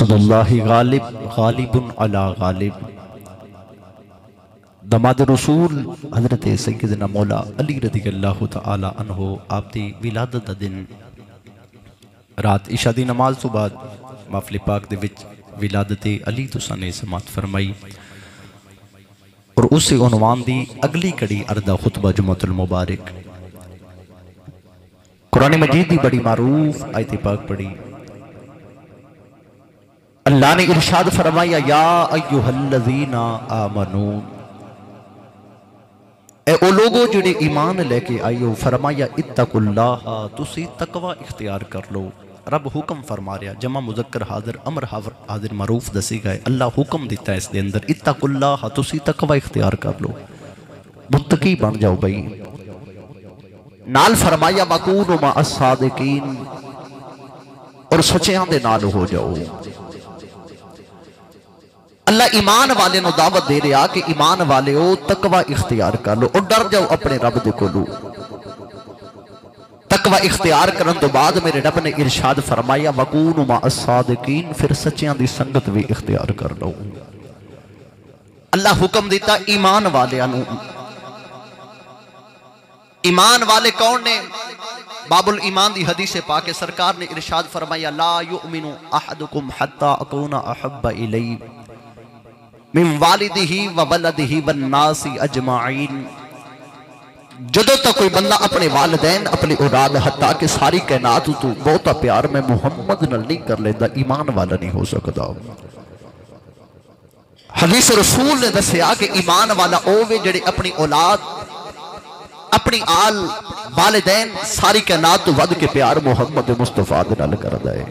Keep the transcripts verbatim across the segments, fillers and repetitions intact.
اسد اللہ غالب غالب علی غالب دماد رسول حضرت سیدنا مولا علی رضی اللہ تعالی عنہ آپ دی ولادت دا دن رات عشاء دی نماز تو بعد محفل پاک دے وچ ولادت علی تساں نے سماعت فرمائی اور اس سے عنوان دی اگلی کڑی اردہ خطبہ جمعۃ المبارک قرآن مجید دی بڑی معروف آیت پاک پڑھی اللہ نے ارشاد فرمایا یا ایہا الذین آمنون اے او لوگو جڑے ایمان لے کے آئیو فرمایا اتقوا اللہ تسی تقوی اختیار کر لو رب حکم فرما رہا جمع مذکر حاضر امر حاضر معروف دسی گئے اللہ حکم دیتا ہے اس دے اندر اتقوا اللہ تسی تقوی اختیار کر لو متقی بن جاؤ بھئی نال فرمایا وَكُونُوا مَعَ الصَّادِقِينَ اور سچیاں دے نال ہو جاؤ اللہ ایمان والے نو دعوت دے رہا کہ ایمان والے ہو تقوی اختیار کر لو اور ڈر جاؤ اپنے رب دے کولو تقوی اختیار کرن تو بعد میرے رب نے ارشاد فرمایا وَكُونُوا مَعَ الصَّادِقِينَ پھر سچیاں دی سنگت بھی اختیار کر لو اللہ حکم دیتا ایمان والے انو ایمان والے کون نے باب الایمان دی حدیث پاک سرکار نے ارشاد فرمایا لا یؤمن احدکم حتی اکون احب الی من والدہ و ولدہ والناس اجمعین جدو تک کوئی بندہ اپنے والدین اپنی اولاد حتیٰ کہ ساری کائنات تو بہتا پیار میں محمد نل نہیں کر لیتا ایمان والا نہیں ہو سکتا حدیث رسول نے دسیا کہ ایمان والا اوے جڑے اپنی اولاد اپنی آل والدین ساری کائنات تو ود کے پیار محمد مصطفیٰ دے نال کر دے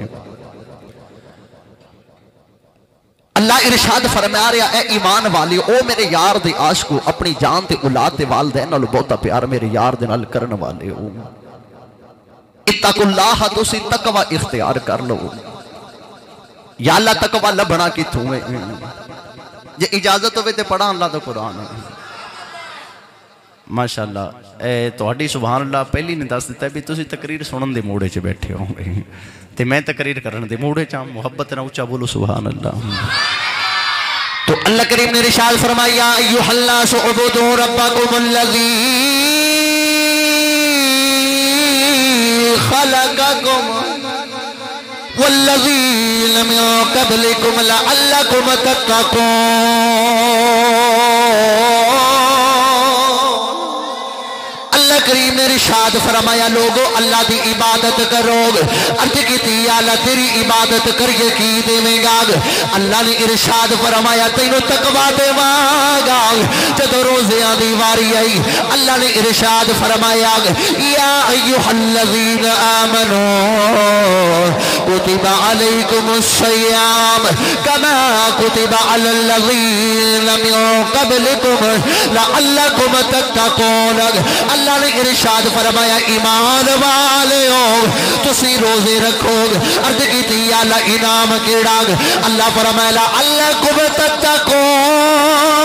اللہ ارشاد فرما رہا اے ایمان والی او میرے یار دے عاشق اپنی جان تے اولاد تے والدین نال بہتا پیار میرے یار دے نال کرن والے ہو اتقوا اللہ تسی تقوی اختیار کر لو یا اللہ تقوی لبھنا کتھوں ہے جے اجازت ہوئے تے پڑھا اللہ دا قرآن ہے ماشاءاللہ اے توڑی سبحان اللہ پہلی نے دس دیتا ہے بھی تسی تقریر سنن دے موڑے چ بیٹھے ہوں گے تے میں تقریر کرن دے موڑے چاہم محبت نہ اچھا بولو سبحان اللہ تو اللہ کریم نے ارشاد فرمایا ایھا الناس اعبدوا ربکم الذی خلقکم والذین من قبلکم لعلکم تتقون کریم نے ارشاد فرمایا لوگو اللہ دی عبادت کرو عرض کی تھی اللہ تیری عبادت کریے کی دے میں گا اللہ نے ارشاد فرمایا تینو تقوی دے مانگا جدو روزیاں دی واری آئی اللہ نے ارشاد فرمایا یا ایوہ الذین آمنوا کتب علیکم الصیام کما کتب علی الذین من قبلکم لعلکم تتقون اللہ نے ارشاد فرمایا ایمان والے ہو تسی روزے رکھو عرض کی تھی اللہ انعام کیڑا اللہ فرمایا لعلکم تتقون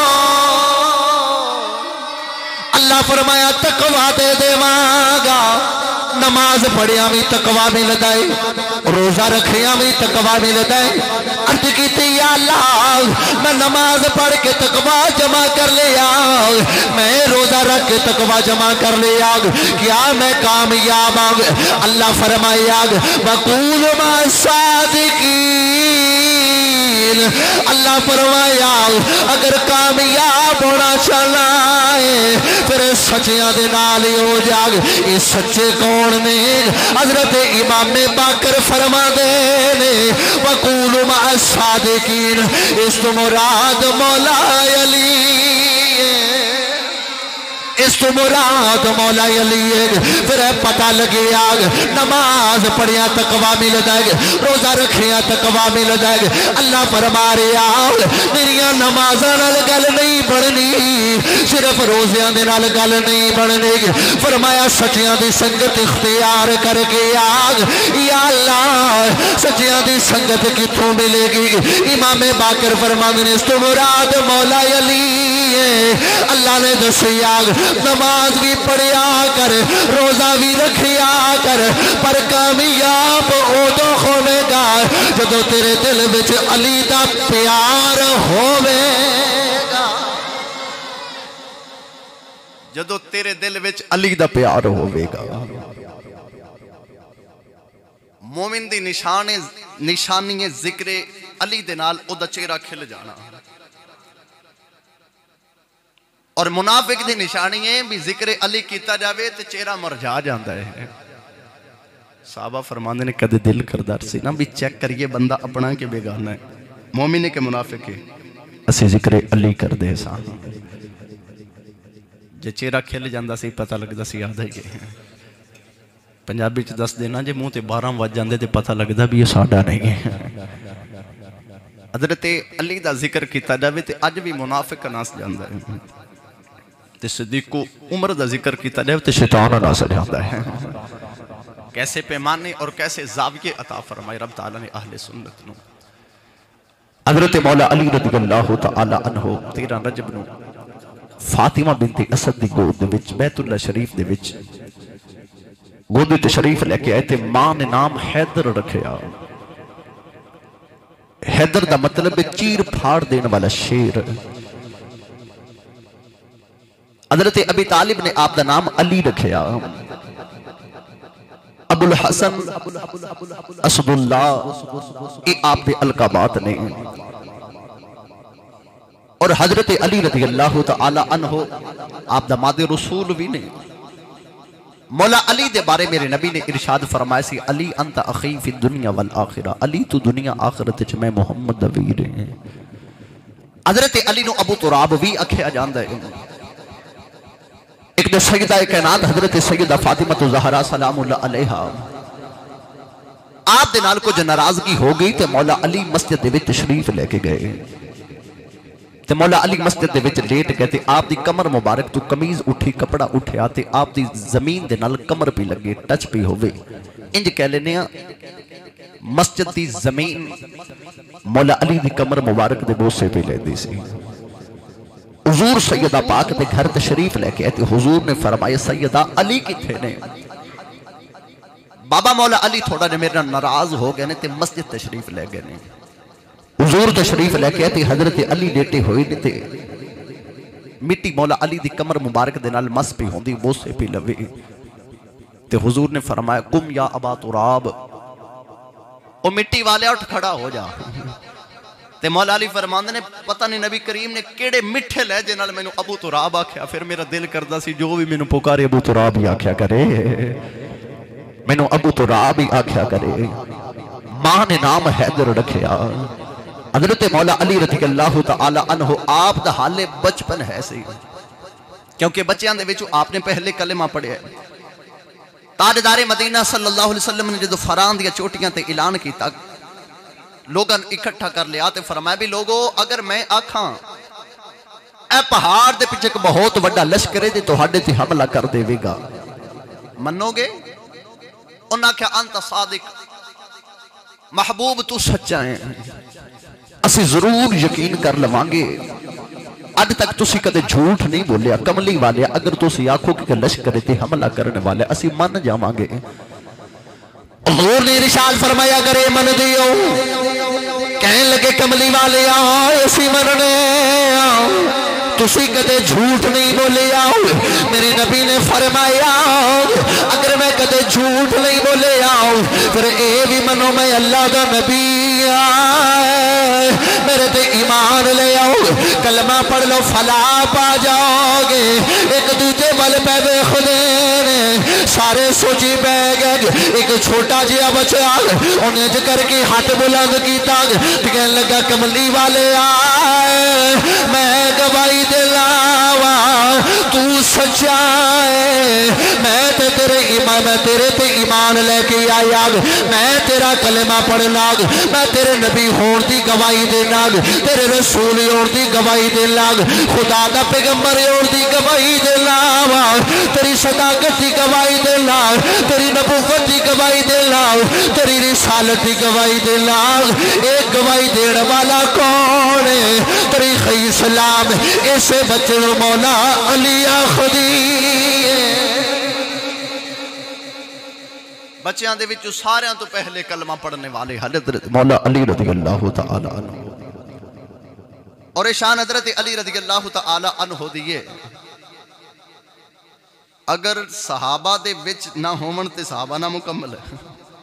اللہ فرمایا تقوی دے دے مانگا نماز پڑھیا بھی تقوی ملتا ہے روزہ رکھیا بھی تقوی ملتا ہے عرض کی تھی یا اللہ میں نماز پڑھ کے تقوی جمع کر لیا میں روزہ رکھ کے تقوی جمع کر لیا کیا میں کامیاب آگ اللہ فرمایا وَقُولُ مَا الصَّادِقِينَ اللہ فرمایا اگر کامیاب ہونا چاہنا ہے پھر سچیاں دے نال ہو جاگ اس سچے کون نے حضرت امام باقر فرما دینے وَقُولُ مَعَ الصَّادِقِينَ اس تو مراد مولا علی اس تو مراد مولا علی پھر پتہ لگے آگ نماز پڑھیا تقوی مل جائے گا روزہ رکھیا تقوی مل جائے گا اللہ فرما رہے آگ میریاں نمازاں نال گل نہیں بڑھنی صرف روزیاں دے نال گل نہیں بڑھنے گی فرمایا سچیاں دی سنگت اختیار کر کے آگ یا اللہ سچیاں دی سنگت کتوں ملے گی امام باقر فرما دینے اس تو مراد مولا علی اللہ نے دسی آگ نماز بھی پڑھیا کر روزہ بھی رکھیا کر پر کامیاب ادو ہوے گا جدو تیرے دل وچ علی دا پیار ہوے گا جدو تیرے دل وچ علی دا پیار ہوے گا مومن دی نشان نشانی ذکر علی دے نال او دا چہرہ کھل جانا اور منافق دی نشانی ہے بھی ذکر علی کیتا جاوے تے چہرہ مرجا جاندا ہے صحابہ فرماندے نے کدے دل کردار سی نا بھی چیک کریے بندہ اپنا کے بیگانہ ہے مومن ہے کہ منافق ہے اسی ذکر علی کر دے سان جے چہرہ کھل جاندا سی پتہ لگدا سی آدھا ہی گئے پنجابی چ دس دینا جے منہ تے بارہ وج جاندے تے پتہ لگدا بھی یہ ساڈا نہیں ہے حضرت علی دا ذکر کیتا جاوے تے اج بھی منافق ناس جاندا ہے تے صدیق کو عمر دا ذکر کیتا جاوے تے شیطان ناس جاندا ہے کیسے پیمانے اور کیسے زاویے عطا فرمائے رب تعالیٰ نے اہل سنت نو حضرت مولا علی رضی اللہ تعالیٰ عنہ تیرہ رجب نو فاطمہ بنت اسد دی گود دے وچ بیت اللہ شریف دے وچ گود تشریف لے کے آئے تھے ماں نے نام حیدر رکھیا حیدر دا مطلب چیر پھاڑ دین والا شیر حضرت ابی طالب نے آپ دا نام علی رکھیا ابو الحسن اسد اللہ یہ آپ دے القابات نے اور حضرت علی رضی اللہ تعالی عنہ آپ دا ماد رسول بھی نے مولا علی دے بارے میرے نبی نے ارشاد فرمایا سی علی انت اخی فی الدنیا والآخرہ علی تو دنیا آخرت چ میں محمد ویر ہیں حضرت علی نو ابو تراب بھی اکھیا جاندا ہے ایک دے سیدہ کائنات حضرت سیدہ فاطمہ زہرا سلام اللہ علیہا آپ دے نال کچھ ناراضگی ہو گئی تے مولا علی مسجد دے وچ تشریف لے کے گئے تے مولا علی مسجد دے وچ لیٹ گئے تے آپ دی کمر مبارک تو قمیض اٹھی کپڑا اٹھیا تے آپ دی زمین دے نال کمر پی لگے ٹچ پی ہوئے انج کہہ لینے ہیں مسجد دی زمین مولا علی دی کمر مبارک دے بوسے پی لے دی سی حضور سیدہ پاک دے گھر تشریف لے کے آئے حضور نے فرمایا سیدہ علی کی تھے نے بابا مولا علی تھوڑا نے میرا ناراض ہو گئے نے تے مسجد تشریف لے گئے نے حضور تشریف لے کے آئے حضرت علی لیٹے ہوئے نے تے مٹی مولا علی دی کمر مبارک دے نال مس پی ہوندی بوسے پی لوے تے حضور نے فرمایا قم یا ابا تراب او مٹی والے اٹھ کھڑا ہو جا تے مولا علی فرماندے نے پتہ نہیں نبی کریم نے کیڑے مٹھے لہجے نال مینوں ابو تراب آکھیا پھر میرا دل کردا سی جو بھی مینوں پکارے ابو تراب ہی آکھیا کرے مینوں ابو تراب ہی آکھیا کرے ماں نے نام حیدر رکھیا حضرت مولا علی رضی اللہ تعالی عنہ آپ دا حال بچپن ہے سی کیونکہ بچیاں دے وچوں آپ نے پہلے کلمہ پڑھیا ہے تاجدار مدینہ صلی اللہ علیہ وسلم نے جدو فران دیا چوٹیاں تے اعلان کیتا لوگاں اکٹھا کر لیا تے فرمایا بھی لوگو اگر میں آکھاں اے پہاڑ دے پیچھے بہت وڈا لشکرے دے تو ہڈے تے حملہ کر دے وے گا منو گے انہاں کیا انت صادق محبوب تو سچا ہے اسی ضرور یقین کر لوانگے اب تک تسی کدے جھوٹ نہیں بولیا کملی والے اگر تسی آنکھوں کہ لشکرے تے حملہ کرنے والے اسی من جاوانگے حضور نے ارشاد فرمایا کرے من دیو کہنے لگے کملی والے آئے اسی مننے تسی کدے جھوٹ نہیں بولے آؤ میرے نبی نے فرمایا اگر میں کدے جھوٹ نہیں بولے آؤ پھر اے بھی منو میں اللہ دا نبی آئے میرے تے ایمان لے آؤ کلمہ پڑھ لو فلا پا جاؤ گے ایک دوجہ بل پہ بے خدے نے سارے سوچی بے گئے ایک چھوٹا جیا بچہ انہیں جکر کی ہاتھ بلند کی تاگ کہنے لگا کملی والے آئے میں گواہی دلاوا تو سچا ہے میں تے تیرے ایمان میں تیرے تے ایمان لے کے آیا میں تیرا کلمہ پڑھ لاگ میں تیرے نبی ہون دی گواہی دے لاگ تیرے رسول ہون دی گواہی دے لاگ خدا دا پیغمبر ہون دی گواہی دے لاوا تیری صداقت دی گواہی دے لاگ تیری نبوت دی گواہی دے لاگ تیری رسالت دی گواہی دے لاگ ایک گواہی دین والا کون ہے تاریخ اسلام اسے بچے مولا علی یاخذی بچیاں دے وچوں ساریاں تو پہلے کلمہ پڑھنے والے حضرت مولا علی رضی اللہ تعالی عنہ اور شان حضرت علی رضی اللہ تعالی عنہ دیئے اگر صحابہ دے وچ نہ ہومن تے صحابہ نہ مکمل ہے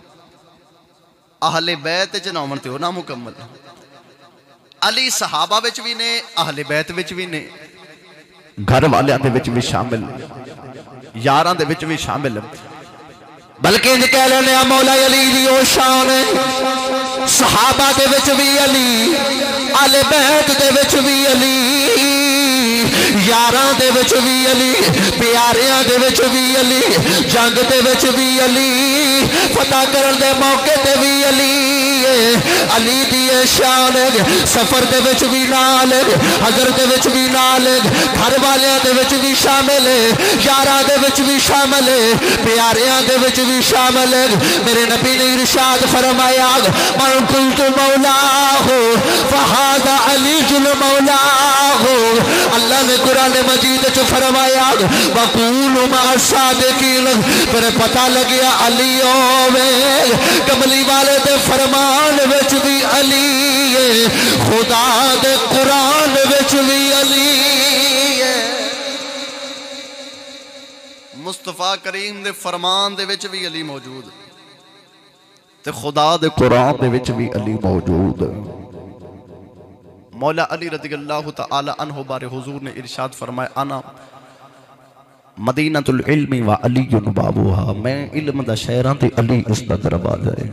اہل بیت چ نہ ہومن تے وہ نہ مکمل ہے علی صحابہ وچ بھی نے اہل بیت وچ بھی نے گھر والیاں دے وچ بھی شامل یاراں دے وچ بھی شامل بلکہ انج کہہ لینے مولا علی دی او شان صحابہ دے وچ بھی علی اہل بیت دے وچ بھی علی یاراں دے وچ بھی علی پیاریاں دے وچ بھی علی جنگ دے وچ بھی علی فتح کرن دے موقع تے بھی علی علی دی شان سفر دے وچ بھی نال حضر دے وچ بھی نال گھر والیاں دے وچ بھی شامل یاراں دے وچ بھی شامل پیاریاں دے وچ بھی شامل میرے نبی نے ارشاد فرمایا من قلت مولاہ فہذا علی جل مولاہ اللہ نے قرآن مجید چو فرمایا وقول مع الصادقین پھر پتہ لگیا علی اوے کملی والے دے فرمان وچ بھی علی خدا دے قرآن وچ بھی علی مصطفیٰ کریم دے فرمان دے وچ بھی علی موجود تے خدا دے قرآن دے وچ بھی علی موجود مولا علی رضی اللہ تعالی عنہ بارے حضور نے ارشاد فرمایا انا مدینہ العلم و علی بابوہا میں علم دا شہران تے علی اس دا دروازہ ہے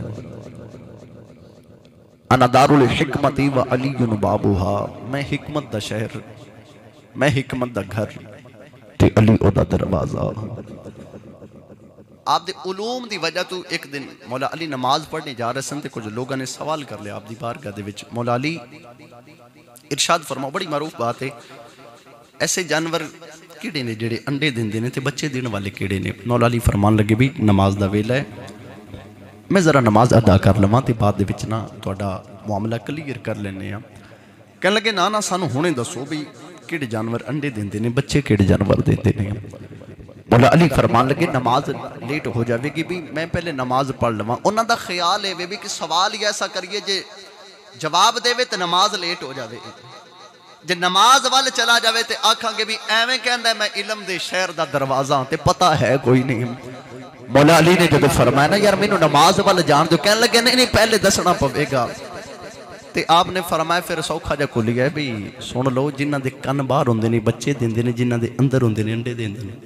انا دار الحکمتی و علی بابوہا میں حکمت دا شہر میں حکمت دا گھر تے علی او دا دروازہ آپ دے علوم دی وجہ تو ایک دن مولا علی نماز پڑھنے جا رہے سن تے کچھ لوگوں نے سوال کر لیا آپ دی بارگاہ دے وچ مولا علی ارشاد فرماؤ بڑی معروف بات ہے ایسے جانور کیڑے نے جڑے انڈے دین دینے تے بچے دین والے کیڑے نے مولا علی فرمان لگے بھی نماز دا ویلا ہے میں ذرا نماز ادا کر لواں تے بعد دے وچ نا تہاڈا معاملہ کلیئر کر لینے ہاں کہنے لگے نا نا سانو ہونے دسو بھی کیڑے جانور انڈے دین دینے بچے کیڑے جانور دین دینے مولا علی فرمان لگے نماز لیٹ ہو جاوے گی بھی میں پہلے نماز پڑھ لواں انہاں دا خیال ہے بھی کہ سوال ہی ایسا کریے جے جواب دے وے تے نماز لیٹ ہو جاوے جے نماز والے چلا جاوے تے آکھاں گے بھی ایویں کہندا ہے میں علم دے شہر دا دروازہ تے پتہ ہے کوئی نہیں مولا علی نے جب فرمایا نا یار مینوں نماز والے جان دو کہنے لگے نہیں نہیں پہلے دسنا پوے گا تے آپ نے فرمایا پھر سوکھا جا کھل گیا بھی سن لو جنہاں دے کن باہر ہوندے نے بچے دیندے نے جنہاں دے اندر ہوندے نے انڈے دیندے نے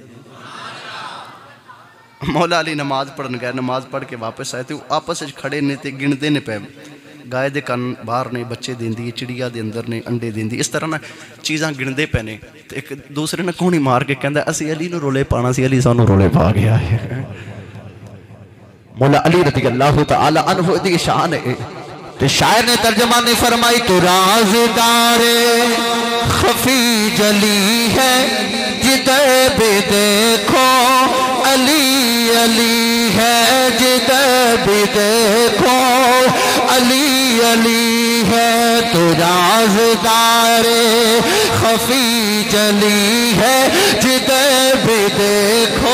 مولا علی نماز پڑھن گئے نماز پڑھ کے واپس آئے تے آپس وچ کھڑے نے تے گنتے نے پے گائے دے کن باہر نے بچے دیندی چڑیا دے اندر نے انڈے دیندی اس طرح نا چیزاں گندے پے نے تے ایک دوسرے نے کونی مار کے کہندا اسی علی نو رولے پانا سی علی سانو رولے پا گیا ہے مولا علی رضی اللہ تعالی عنہ دی شان ہے تے شاعر نے ترجمہ نے فرمائی تو رازدار خفی جلی ہے جدھر بھی دیکھو علی علی ہے جدھر بھی دیکھو علی علی ہے تو رازدار خفی جلی ہے جدھر بھی دیکھو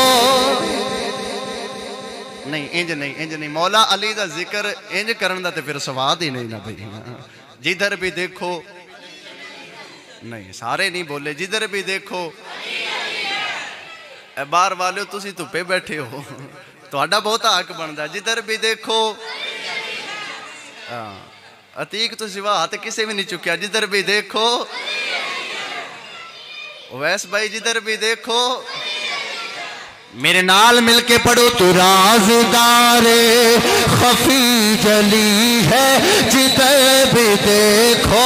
نہیں انج نہیں انج نہیں مولا علی دا ذکر انج کرن دا تے پھر سواد ہی نہیں نا بھئی جدھر بھی دیکھو نہیں سارے نہیں بولے جدھر بھی دیکھو اے بار والے تسی تو پہ بیٹھے ہو تو اڈا بہتا حق بندا جدھر بھی دیکھو عتیق تو سوا ہاتھ کسے بھی نہیں چکیا جدھر بھی دیکھو ویس بھائی جدھر بھی دیکھو میرے نال مل کے پڑھو تو رازدار خفی جلی ہے جدھر بھی دیکھو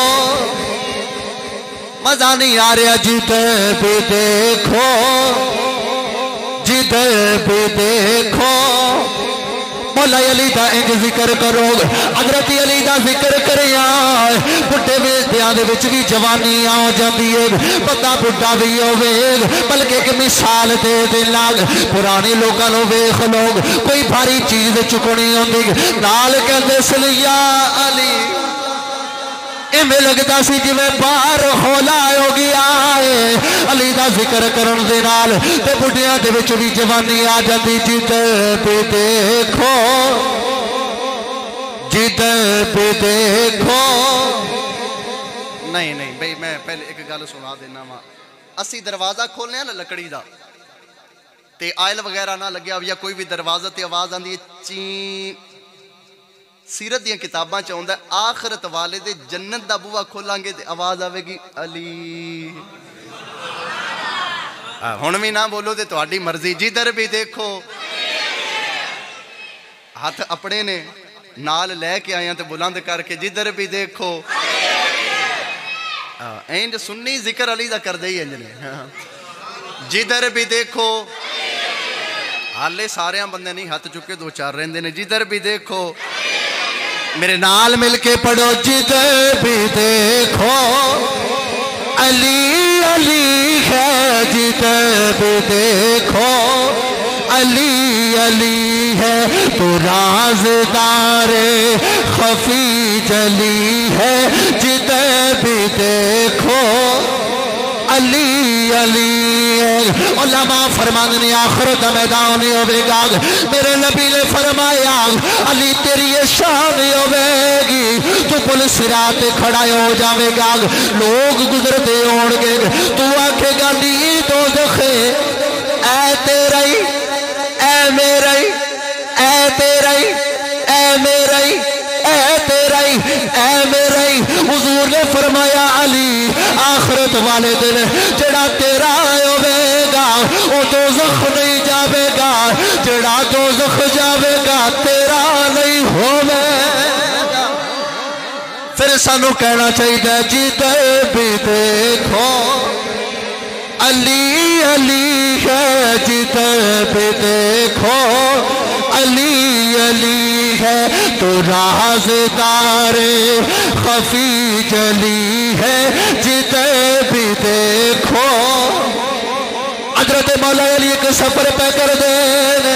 مزہ نہیں آ رہا جدھر بھی دیکھو جدھر بھی دیکھو مولا علی دا انج ذکر کرو حضرت علی دا ذکر کریا بڑھے ویسدیاں دے وچ بھی جوانی آ جاندی ہے بندہ بڑھا بھی ہوے بلکہ ایک مثال دے دے لاگ پرانے لوگاں نو ویکھ لوگ کوئی بھاری چیز چکنی ہوندی نال کہندے سن یا علی ایویں لگدا سی جویں باہر ہولا ہو گیا ہے علی دا ذکر کرن دے نال تے بڈھیاں دے وچ وی جوانی آ جاندی جدھر بھی دیکھو جدھر بھی دیکھو نہیں نہیں بھئی میں پہلے ایک گل سنا دینا وا اسی دروازہ کھولنے ہیں نا لکڑی دا تے آئل وغیرہ نہ لگیا یا کوئی بھی دروازہ تے آواز آندی ہے چین سیرت دیاں کتاباں چاہوندا ہے آخرت والے دے جنت دا بوا کھولاں گے تے آواز آوے گی علی ہن بھی نہ بولو تے تہاڈی مرضی جدھر بھی دیکھو ہاتھ اپنے نے نال لے کے آیا تے بلند کر کے جدھر بھی دیکھو اینج سنی ذکر علی دا کر دئی انجنے جدھر بھی دیکھو حالے سارے بندے نہیں ہاتھ چکے دو چار رہندے نے جدھر بھی دیکھو میرے نال مل کے پڑھو جدھر بھی دیکھو علی علی ہے جدھر بھی دیکھو علی علی ہے تو رازدار خفی جلی ہے جدھر بھی دیکھو علی علی ہے علماء فرمان نے آخرت میدان نہیں ہوئے گا میرے نبی نے فرمایا علی تیری یہ شان ہوئے گی تو پل صراط کھڑا ہو جاوے گا لوگ گزرتے ہون گے تو آکھے گا لی دوزخ اے تیرے اے میرے اے تیرے اے میرے اے تیرے اے میرے حضور نے فرمایا علی آخرت والے دن جڑا تیرا ہوئے گا وہ دوزخ نہیں جاوے گا جڑا دوزخ جاوے گا تیرا نہیں ہوئے گا پھر سانو کہنا چاہیے جدھر بھی دیکھو علی علی ہے جدھر بھی دیکھو علی علی ہے تو رازدار خفی جلی ہے جدھر بھی دیکھو حضرت مولا علی ایک سفر پہ کر دینے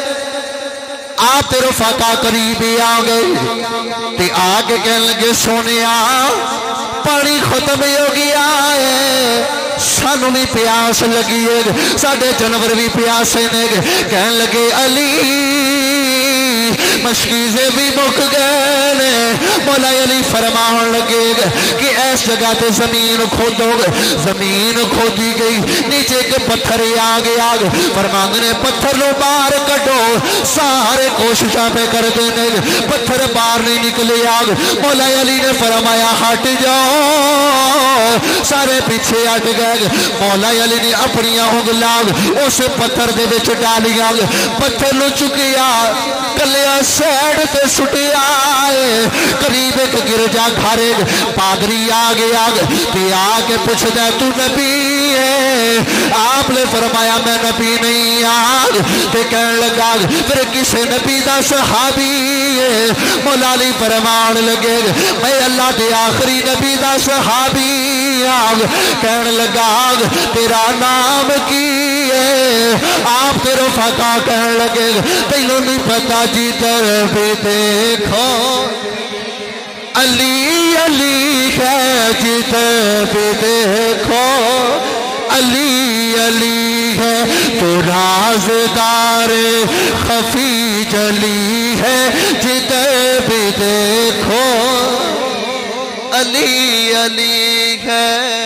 آپ تیرے رفقا قریبی آگئے تے آگے کہنے لگے سونیا پانی ختم ہو گیا ہے سانو بھی پیاس لگی ہے ساڑھے جانور بھی پیاسے نے کہنے لگے علی مشکیزیں بھی مک گئے مولا علی فرمان لگے کہ ایس جگہ تے زمین کھودو زمین کھودی گئی نیچے کے پتھر آگے آگے فرمان نے پتھر لو باہر کٹو سارے کوششاں پہ کر دینے پتھر باہر نہیں نکلے آگ مولا علی نے فرمایا ہٹ جاؤ سارے پیچھے ہٹ گئے مولا علی نے اپنی انگلاگ اس پتھر دے وچ ڈالی آگ پتھر لو چکیا کلیا سیڑ تے سٹی آئے قریب ایک گرجا گھارے پادری آگے آگے تی آگے پوچھ دے تو نبی ہے آپ نے فرمایا میں نبی نہیں آگ تے کہنے لگا پھر کسے نبی دا صحابی ہے مولا علی فرمان لگے میں اللہ دے آخری نبی دا صحابی آگ کہنے لگا تیرا نام کی ہے آپ تیرے فقہ کہنے لگے تینوں نہیں پتا جدھر بھی دیکھو علی علی ہے جدھر بھی دیکھو علی علی ہے تو رازدار خفی جلی ہے جدھر بھی دیکھو علی علی ہے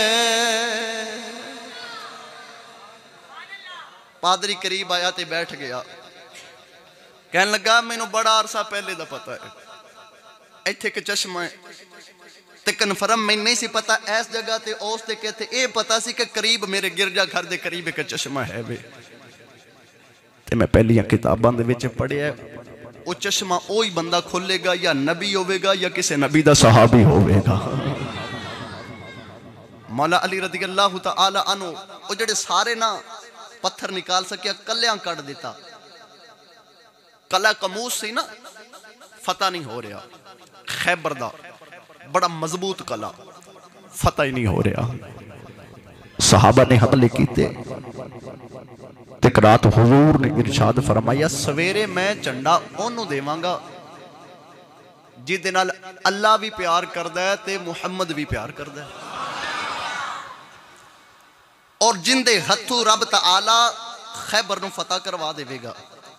پادری قریب آیا تے بیٹھ گیا کہنے لگا میں نو بڑا عرصہ پہلے دا پتا ہے ایتھے کے چشمہ ہے تے کنفرم میں نہیں سی پتا ایس جگہ تے اوس تے کہتے اے پتا سی کہ قریب میرے گرجا گھر دے قریب ایک چشمہ ہے بے تے میں پہلی کتاباں دے وچ پڑھیا ہے وہ چشمہ اوہی بندہ کھولے گا یا نبی ہوئے گا یا کسے نبی دا صحابی ہوئے گا مولا علی رضی اللہ تعالی عنہ وہ جڑے سارے نا پتھر نکال سکیا کلیاں کٹ دیتا کلا کموس سی نا فتح نہیں ہو رہا خیبر دا بڑا مضبوط کلا فتح ہی نہیں ہو رہا صحابہ نے حملے کیتے تکرات حضور نے ارشاد فرمایا سویرے میں چنڈا انہوں دیوانگا جی دنال اللہ بھی پیار کردا ہے تے محمد بھی پیار کردا ہے اور جن دے ہتھوں رب تعالی خیبر نو فتح کروا دے گا.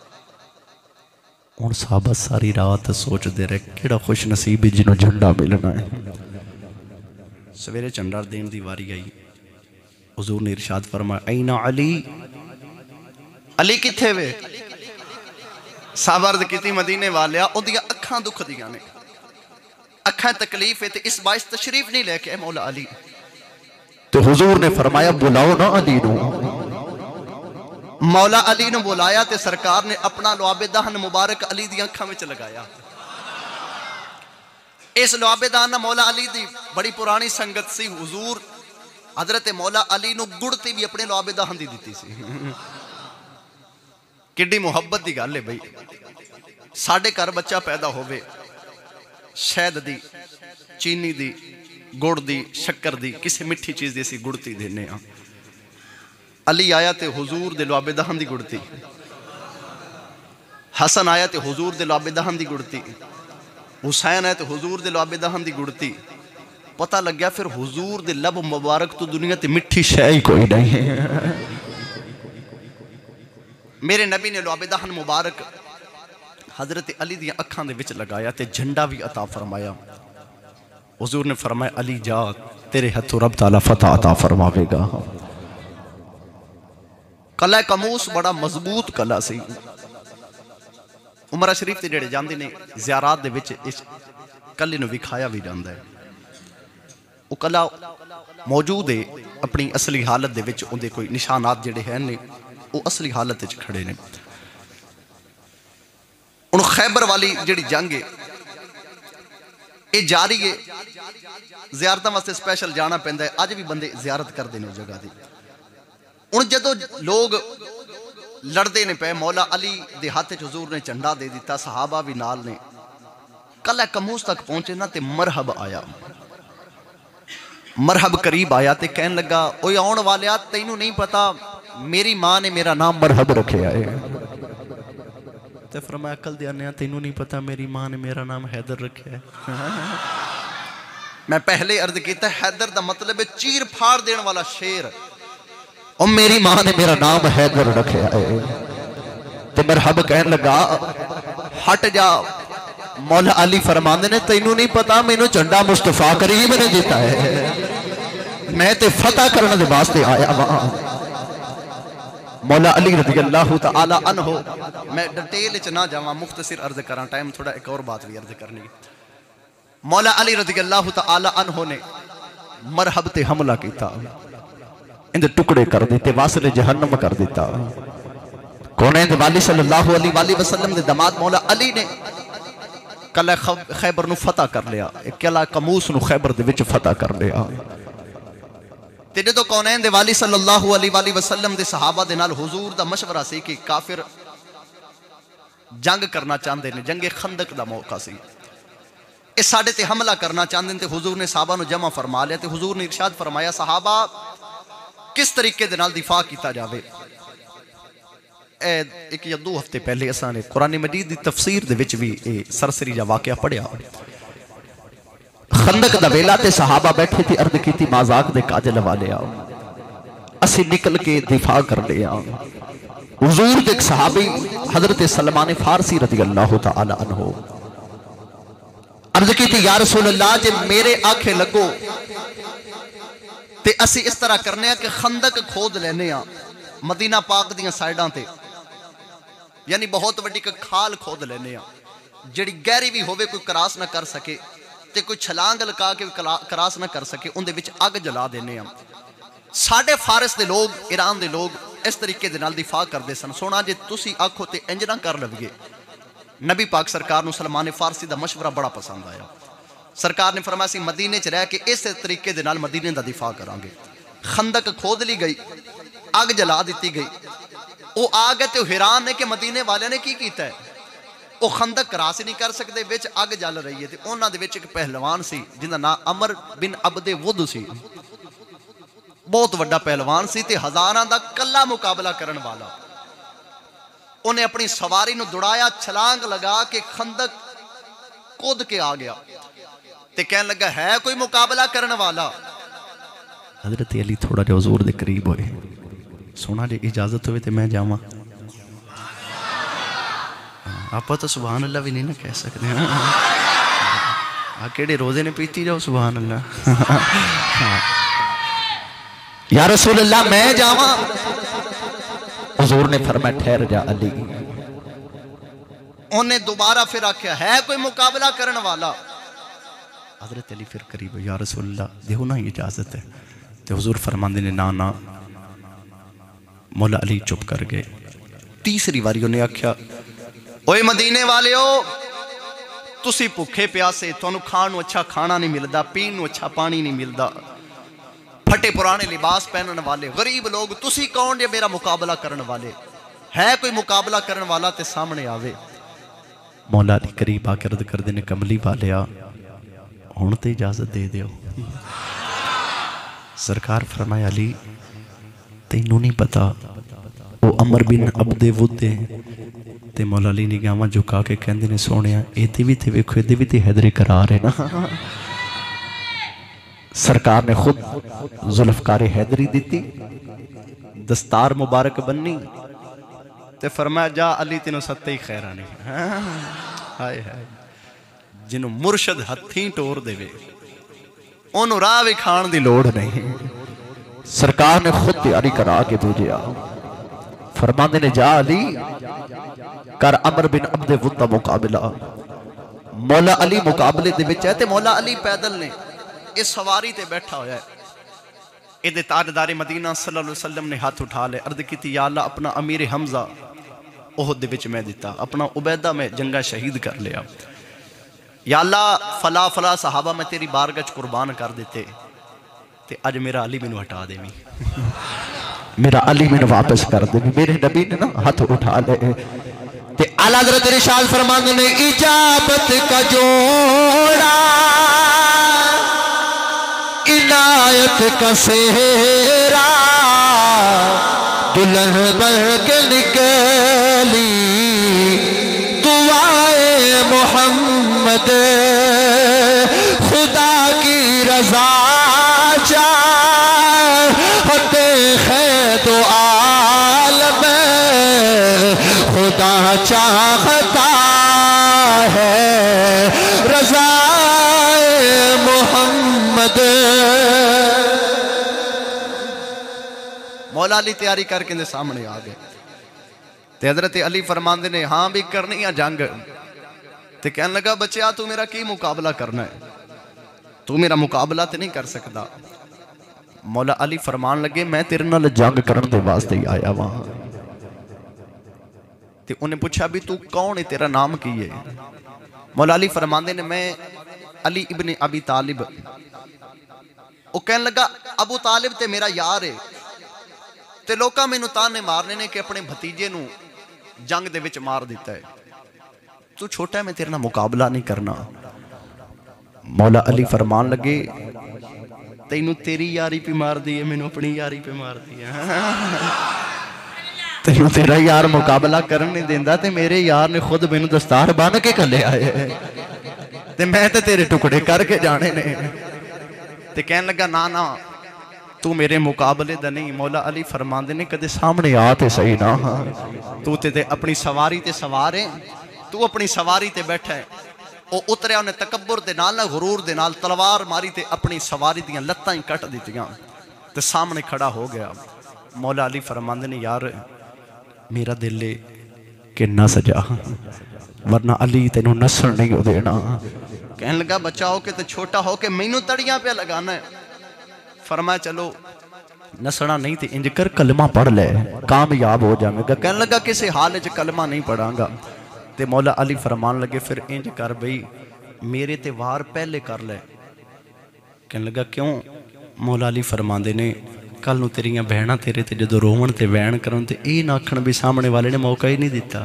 ہن صحابہ ساری رات سوچ دے رہے کیڑا خوش نصیب جنوں جھنڈا ملنا ہے. سویرے جھنڈا دین دی واری آئی. حضور نے ارشاد فرمایا این علی, علی کتھے وے؟ صحابہ عرض کیتی مدینے والیا او دیاں اکھاں دکھ دیاں نے, اکھاں تکلیف ہے تے اس باعث تشریف نہیں لے کے اے مولا علی. تو حضور نے فرمایا بلاؤ نا علی نو. مولا علی نے بلایا تے سرکار نے اپنا لعاب دہن مبارک علی دی اکھاں وچ لگایا. اس لعاب دہن مولا علی دی بڑی پرانی سنگت سی. حضور حضرت مولا علی نو گڑتی بھی اپنے لعاب دہن دی دیتی سی. کڈی محبت دی گل ہے بھائی. ساڈے گھر بچہ پیدا ہوئے شہد دی, چینی دی, گڑ دی, شکر دی, کسی مٹھی چیز دی سی گڑتی دینے ہاں. علی آیا تے حضور دے لعاب دہن دی گڑتی, حسن آیا تے حضور دے لعاب دہن دی گڑتی, حسین آیا تے حضور دے لعاب دہن دی گڑتی. پتہ لگ گیا پھر حضور دے لب مبارک تو دنیا تے مٹھی شے ہی کوئی نہیں ہے. میرے نبی نے لعاب دہن مبارک حضرت علی دی اکھاں دے وچ لگایا تے جھنڈا بھی عطا فرمایا. حضور نے فرمایا علی جا تیرے ہتھوں رب تعالیٰ فتح عطا فرماوے گا. قلعہ قموس بڑا مضبوط قلعہ سی. عمرہ شریف تے جڑے جاندے نے زیارات دے وچ اس قلعے نو وکھایا بھی جاندا ہے. وہ قلعہ موجود ہے اپنی اصلی حالت دے وچ, اندے کوئی نشانات جڑے ہیں نے وہ اصلی حالت وچ کھڑے نے. ان خیبر والی جڑی جنگ ہے یہ جاری ہے. زیارتاں واسطے سپیشل جانا پیندا ہے. اج بھی بندے زیارت کردے نے جگہ دی. ان جدو لوگ لڑدے نے پے مولا علی دے ہاتھ حضور نے جھنڈا دے دیتا, صحابہ بھی نال نے. قلعہ قموس تک پہنچے نا تے مرحب آیا. مرحب قریب آیا تے کہنے لگا اوے آن والیا تینوں نہیں پتا میری ماں نے میرا نام مرحب رکھے آئے. تے فرمایا کل دیانے تینوں نہیں پتا میری ماں نے میرا نام حیدر رکھے ہے. میں پہلے عرض کیتا حیدر دا مطلب ہے چیر پھاڑ دین والا شیر. اور میری ماں نے میرا نام حیدر رکھے آئے. تے مرحب کہنے لگا ہٹ جا. مولا علی فرماندے نے تینوں نہیں پتا مینوں جھنڈا مصطفیٰ کریم نے دیتا ہے, میں تے فتح کرنے دے واسطے آیا وہاں. مولا علی رضی اللہ تعالی عنہ, میں ڈیٹیل چ نہ جاواں مختصر عرض کراں, ٹائم تھوڑا ایک اور بات بھی عرض کرنی. مولا علی رضی اللہ تعالی عنہ نے مرحب تے حملہ کیتا, اندے ٹکڑے کر دیتے, واصل جہنم کر دیتا. کونین دے والی صلی اللہ علیہ وآلہ وسلم دے دماد مولا علی نے قلعہ خیبر نو فتح کر لیا, قلعہ قموس نو خیبر دے وچ فتح کر لیا. تے جدو کونین دے والی صلی اللہ علیہ وآلہ وسلم دے صحابہ دے نال حضور دا مشورہ سی کہ کافر جنگ کرنا چاہندے نے, جنگ خندق دا موقع سی, اس ساڑے تے حملہ کرنا چاہندے نے. تے حضور نے صحابہ نو جمع فرما لیا. تے حضور نے ارشاد فرمایا صحابہ کس طریقے دے نال دفاع کیتا جاوے. ایک یا دو ہفتے پہلے اساں نے قرآن مجید دی تفسیر دے وچ بھی سرسری جا واقعہ پڑھیا. خندق دا ویلا تے صحابہ بیٹھے تھی, عرض کی تھی مازاق دے کاجل والے آؤ اسی نکل کے دفاع کر لے آؤ. حضور دے ایک صحابی حضرت سلمان فارسی رضی اللہ تعالی عنہ عرض کی تھی یا رسول اللہ جے میرے آنکھیں لگو تے اسی اس طرح کرنے ہیں کہ خندق کھود لینے ہیں مدینہ پاک دیاں سائیڈاں تے, یعنی بہت وڈی کہ کھال کھود لینے ہیں جڑی گہری بھی ہوئے کوئی کراس نہ کر سکے تے کوئی چھلانگ لکا کے کراس نہ کر سکے, ان دے وچ اگ جلا دینے ہیں. ساڑھے فارس دے لوگ, ایران دے لوگ اس طریقے دے نال دفاع کر دے سن. سونا جے تسی آنکھو تے انج نہ کر لوگے. نبی پاک سرکار نو سلمان فارسی دا مشورہ بڑا پسند آیا. سرکار نے فرمایا سی مدینے چ رہ کے اس طریقے دے نال مدینے دا دفاع کران گے. خندق کھود لی گئی, اگ جلا دیتی گئی. وہ آ گئے تے حیران نے کہ مدینے والے نے کی کیتا ہے. وہ خندق کراس نہیں کر سکتے, وچ اگ جل رہی ہے. تے انہاں دے وچ ایک پہلوان سی جن دا نام عمر بن عبد ود سی, بہت وڈا پہلوان سی تے ہزاراں دا کلا مقابلہ کرن والا. انہیں اپنی سواری نو دوڑایا, چھلانگ لگا کے خندق کود کے آ گیا. تے کہنے لگا ہے کوئی مقابلہ کرنے والا؟ حضرت علی تھوڑا جو حضور دے قریب ہوئے، سونا جی اجازت ہوئے تے میں جاواں؟ آپ تو سبحان اللہ بھی نہیں نہ کہہ سکتے ہیں، کیڑے روزے نے پیتی جاؤ سبحان اللہ۔ یا رسول اللہ میں جاواں؟ حضور نے فرمایا ٹھہر جا علی۔ انہیں دوبارہ پھر آکھیا ہے کوئی مقابلہ کرنے والا؟ حضرت علی پھر قریب ہے، یا رسول اللہ دیو نا اجازت ہے۔ تو حضور فرماندے نے نا نا۔ مولا علی چپ کر گئے۔ تیسری واری انہیں آکھیا اوے مدینے والے ہو، تسی بھوکے پیاسے، تانوں کھان نوں اچھا کھانا نہیں ملدا، پین نوں اچھا پانی نہیں ملدا، پھٹے پرانے لباس پہننے والے غریب لوگ، تسی کون جے میرا مقابلہ کرنے والے؟ ہے کوئی مقابلہ کرنے والا تے سامنے آوے۔ مولا علی قریب آ کے عرض کردے نے کملی والیا ہن تے اجازت دے دیو۔ سرکار فرمایا علی تینوں نہیں پتا وہ عمر بن عبد ود تے مولا علی نے گاواں جھکا کے کہندے نے سونیا اے تے وی تے ویکھو اے وی تے حیدر قرار ہے نا۔ سرکار نے خود ذوالفقار حیدری دیتی، دستار مبارک بننی تے فرمایا جا علی تینوں ستے ہی خیرانی۔ ہائے ہائے جنہوں مرشد ہتھیں ٹور دے وے انہوں راہ بھی کھان دی لوڑ نہیں۔ سرکار نے خود تیاری کرا کے بھیجیا، فرماندے نے جا علی کر عمر بن عبد ود دا مقابلہ۔ مولا علی مقابلے دے وچ ہے تے مولا علی پیدل نے اس سواری تے بیٹھا ہویا ہے۔ ادھے تاجدار مدینہ صلی اللہ علیہ وسلم نے ہاتھ اٹھا لے، عرض کیتی یا اللہ اپنا امیر حمزہ احد دے وچ میں دیتا، اپنا عبیدہ میں جنگہ شہید کر لیا، یا اللہ فلا فلا صحابہ میں تیری بارگاہ قربان کر دیتے تے اج میرا علی مینوں ہٹا دے میں میرا علی مینوں واپس کر دے۔ میرے نبی نے نا ہاتھ اٹھا لے تے اعلیٰ حضرت ارشاد فرماندے نے اجابت کا جوڑا عنایت کا سہرا دلہن بن کے نکلی دعائے محمد خدا کی رضا چاہتے ہیں تو عالم خدا چاہتا ہے رضا محمد۔ مولا علی تیاری کر کے سامنے آ گئے تے حضرت علی فرماندے نے ہاں بھی کرنی ہے جنگ تے کہنے لگا بچیا تو میرا کی مقابلہ کرنا ہے، تو میرا مقابلہ تے نہیں کر سکتا۔ مولا علی فرمان لگے میں تیرے نال جنگ کرن دے واسطے ہی آیا وہاں۔ تے انہیں پوچھا بھی تو کون ہے، تیرا نام کی ہے؟ مولا علی فرماندے نے میں علی ابن ابی طالب۔ وہ کہنے لگا ابو طالب تے میرا یار ہے تے لوکاں میں تانے مارنے نے کہ اپنے بھتیجے نو جنگ دے وچ مار دیتا ہے، تو چھوٹا ہے میں تیرے نال مقابلہ نہیں کرنا۔ مولا علی فرمان لگے تینوں تیری یاری پہ مار دی ہے، میں نے اپنی یاری پہ مار دی ہے۔ تینوں تیرا یار مقابلہ کرنے دیندہ تے میرے یار نے خود میں نے دستار بان کے کلے آئے تے میں تے تیرے ٹکڑے کر کے جانے نے۔ تے کہنے لگا نا نا تو میرے مقابلے دا نہیں۔ مولا علی فرماندے نے کدے سامنے آتے صحیح نا، تو تے تے اپنی سواری تے سوارے، تو اپنی سواری تے بیٹھا ہے۔ وہ اتریا انہیں تکبر دے نال غرور دے نال تلوار ماری تے اپنی سواری دیاں لتاں ہی کٹ دیتیاں تے سامنے کھڑا ہو گیا۔ مولا علی فرماندے نے یار میرا دل ہے کہ نہ سجا ورنہ علی تینوں نسل نہیں ہو دینا۔ کہنے لگا بچہ ہو کے تے چھوٹا ہو کے مینوں تڑیاں پہ لگانا ہے۔ فرمایا چلو نسڑا نہیں تے انج کر کلمہ پڑھ لے کامیاب ہو جائیں گا۔ کہنے لگا کسی حال وچ کلمہ نہیں پڑھاں گا تے مولا علی فرمان لگے پھر انج کر بھئی میرے تے وار پہلے کر لے۔ کہنے لگا کیوں؟ مولا علی فرماندے نے کل نو تیریاں بہناں تیرے تے جدو روون تے وین کرن تے اے ناکھن بھی سامنے والے نے موقع ہی نہیں دیتا۔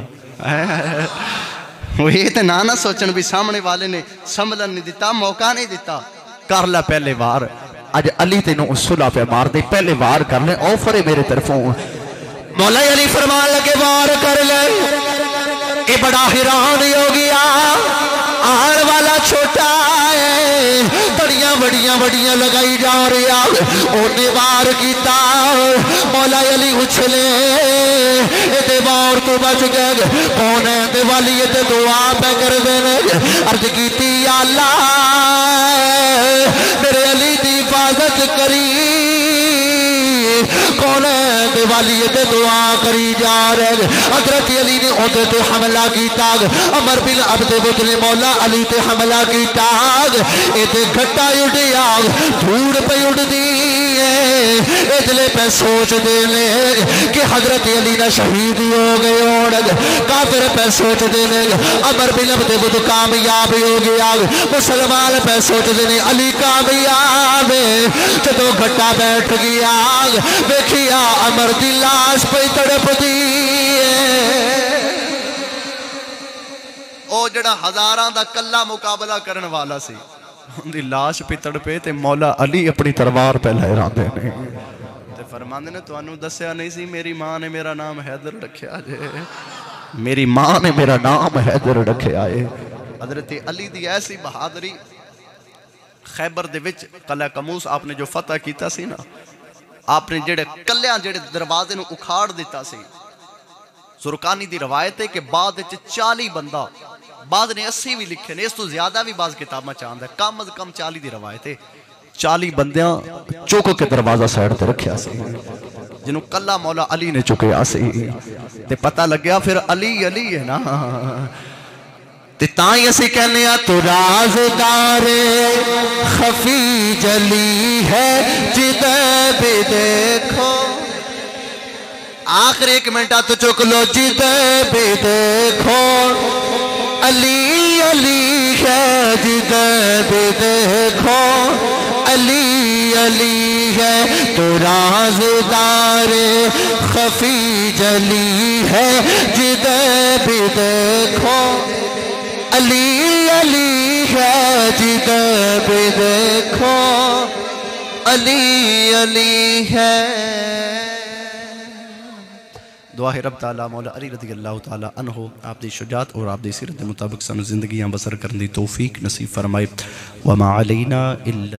وہ یہ تے نہ نہ سوچن بھی سامنے والے نے سنبھلن نہیں دیتا، موقع نہیں دیتا۔ کر لے پہلے وار۔ اج علی تینوں صلح پہ مار دے، پہلے وار کر لے، آفر ہے میرے طرفوں۔ مولا علی فرمان لگے وار کر لے۔ اے بڑا حیران ہو گیا آن والا چھوٹا ہے تڑیاں بڑیاں بڑیاں لگائی جا رہا اونے وار کیتا مولا علی اچھلے اے وار تو بچ گئے کونے دے والی تے دعا پہ کر دینے عرض کیتی یا اللہ میرے علی دی حفاظت کری کونے دے والی تے دعا کری جا رہے حضرت علی نے عہدے تے حملہ کیتا عمر بن عبد بدر مولا علی تے حملہ کیتا اے تے گھٹا اڑیا دھوڑ پہ اڑ دی ادلے پہ سوچ دے لے کہ حضرت علی نہ شہید ہو گئے اوڑگ کافر پہ سوچ دے لے عمر بن عبد بدر کامیاب ہو گیا مسلمان پہ سوچ دے لے علی کامیاب جدو گھٹا بیٹھ گیا دیکھیا عمر دی لاش پہ تڑپ دی او جڑا ہزاراں دا کلا مقابلہ کرن والا سی ان دی لاش پہ تڑپے تے مولا علی اپنی تلوار پہ لہران دے نے تے فرماندے نے تو انو دسیا نہیں سی میری ماں نے میرا نام حیدر رکھیا جے میری ماں نے میرا نام حیدر رکھیا ہے حضرت علی دی ایسی بہادری خیبر دے وچ قلعہ قموس آپ نے جو فتح کیتا سی نا آپ نے جڑے کلیاں جڑے دروازے نو اکھاڑ دیتا سی زرکانی دی روایت ہے کہ بعد وچ چالی بندہ بعد نے اسی بھی لکھے نے اس تو زیادہ بھی بعض کتاباں چاہتا ہے کم از کم چالی دی روایت ہے چالی بندیاں چوکو کے دروازہ سائڈ تے رکھیا سی جنہوں کلہ مولا علی نے چکے آسی تے پتہ لگ گیا پھر علی علی ہے نا تے تائیں اسی کہنے آ تو رازدار خفی جلی ہے جدے بھی دیکھو آخر ایک منٹہ تو چک لو جدے بھی دیکھو علی علی ہے جدے بھی دیکھو علی علی ہے تو رازدار خفی جلی ہے جدے بھی دیکھو علی علی ہے جدے بھی دیکھو علی علی ہے دعا ہے رب تعالیٰ مولا علی رضی اللہ تعالیٰ عنہ آپ دی شجاعت اور آپ دی سیرت مطابق سن زندگیاں بسر کرنے دی توفیق نصیب فرمائے وما علینا الا